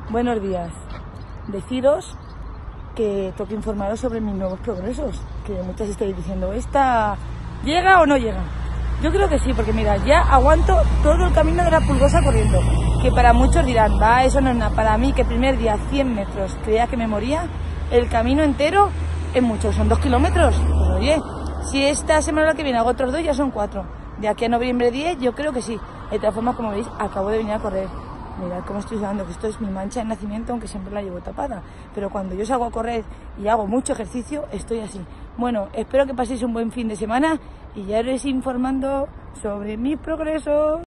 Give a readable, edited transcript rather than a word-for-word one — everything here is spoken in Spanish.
Buenos días. Deciros que tengo que informaros sobre mis nuevos progresos, que muchas estáis diciendo, ¿esta llega o no llega? Yo creo que sí, porque mira, ya aguanto todo el camino de la Pulgosa corriendo, que para muchos dirán, va, eso no es nada. Para mí, que el primer día 100 metros creía que me moría, el camino entero es mucho, son 2 kilómetros. Pues oye, si esta semana que viene hago otros 2, ya son 4. De aquí a noviembre 10, yo creo que sí. De todas formas, como veis, acabo de venir a correr. Mirad cómo estoy sudando, que esto es mi mancha de nacimiento, aunque siempre la llevo tapada. Pero cuando yo salgo a correr y hago mucho ejercicio, estoy así. Bueno, espero que paséis un buen fin de semana y ya os iré informando sobre mis progresos.